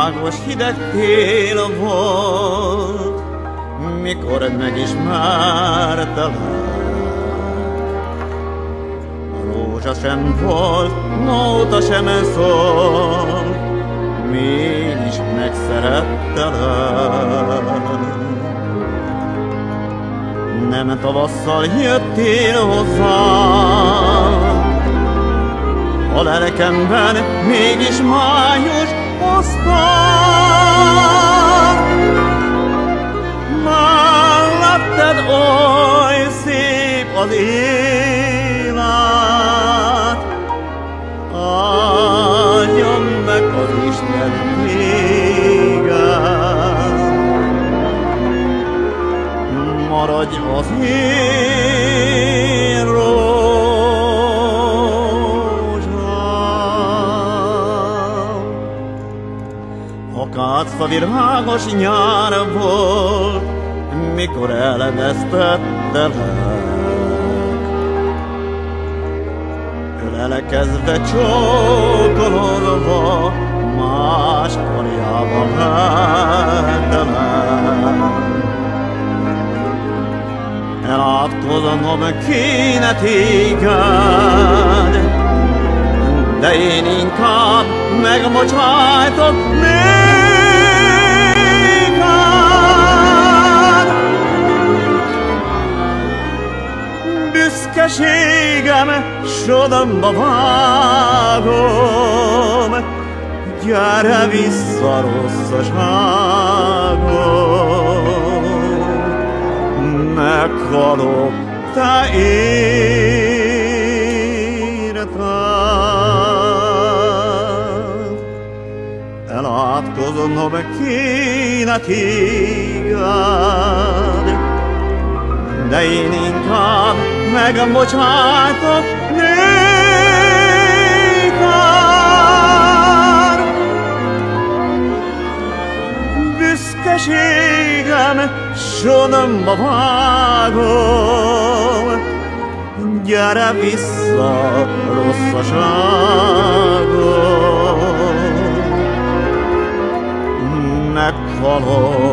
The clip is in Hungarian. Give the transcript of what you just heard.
virágos hideg tél volt, mikor megismertelek. Rózsa sem volt, nóta sem szólt, mégis megszerettelek. Nem tavasszal jöttél hozzám, a lelkemben mégis május osztál. Melletted oly szép az élet, áldjon meg az Isten téged. Maradj az én rózsám. Akácfa virágos nyár volt, mikor elvesztettelek. Ölelkezve csókolodva, más karjában lettelek. Elátkoznom kéne téged, de én inkább megbocsájtok néked. Büszkeségem sodorba vágom, gyere vissza rosszaságom. Meghalok te érted. Elátkoznom kéne téged, de én inkább megbocsájtok néked. Büszkeségem sodorba vágom, gyere vissza rosszaságom. Meghalok